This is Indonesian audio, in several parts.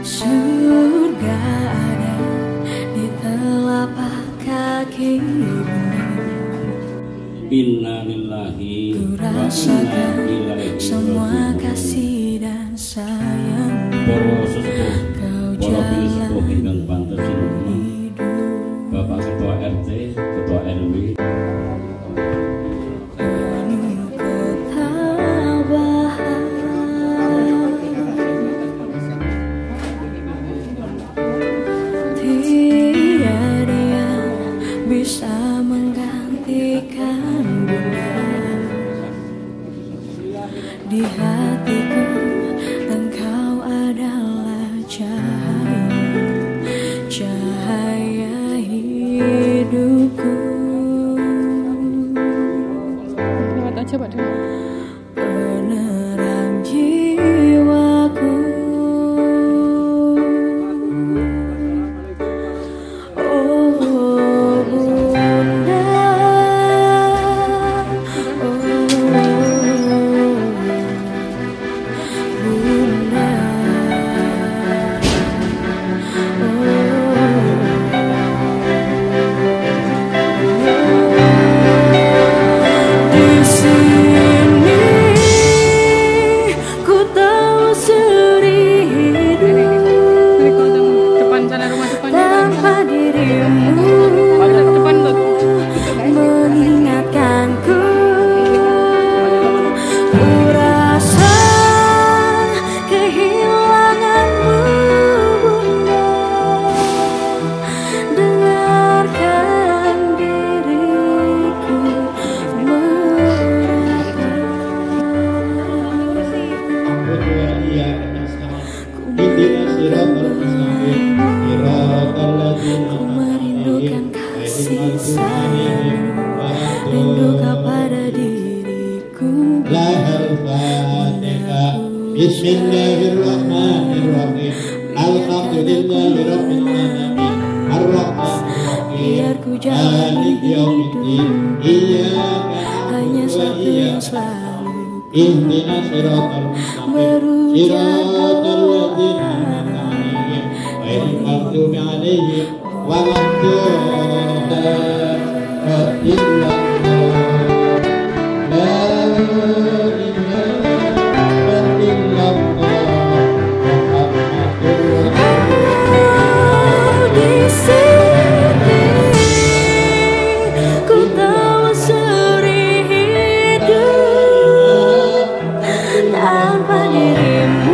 Surga ada di telapak kaki Bunda. Inna lillahi Ku wa inna rasakan ilaihi semua raji'un. kasih dan sayang Para sesepuh, Kau para sesepuh jalan ingkang pantes sinembah, hidup Bapak Ketua RT, Ketua RW, penuh ketabahan. Tiada yang bisa menggantikan Bunda. Di hatiku Engkau adalah cahaya hidupku. Lewat aja Pak Dewa. Penerang jiwaku. Oh Bunda, oh Bunda, di sini ku tahu seri hidup Depan sana rumah depan. tanpa dirimu Depan tuh. mengingatkanku. Ku rasa kehilanganmu Bunda. Dengarkan diriku Ku merindukan kasih sayang, rindu kepada diriku. Bismillahirrahmanirrahim. Alhamdulillahirabbil alamin. Arrahmanirrahim. Biar ku jalani Maliki yaumiddin. hidup Iyyaka hanya na'budu wa satu yang iyyaka selalu ihdinas siratal mustaqim. berujar Siratal ladzina an'amta 'alaihim ghairil maghdubi 'alaihim waladdallin. La ilaha illallah Muhammadur Rasulullah. di sini. Ku tahu seri hidup tanpa dirimu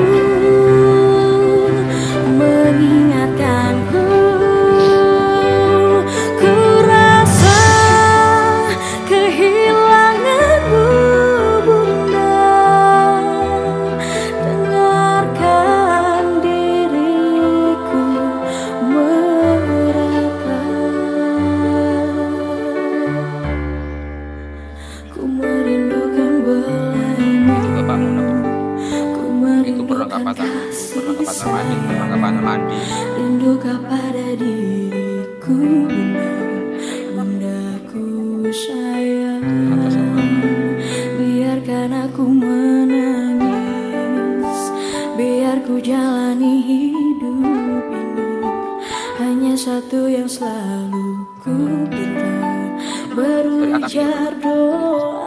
mengingatkanku. Ku rasa kehilanganmu Bunda. Dengarkan diriku merapah. Ku merindukan belamu. Itu bapakmu nak. Ku Itu merindukan perlengkapan kasih mandi, perlengkapan mandi. rindu kepada diriku Bunda. Bundaku sayang, biarkan aku menangis, biar ku jalani hidup ini. Hanya satu yang selalu ku pinta, berujar doa.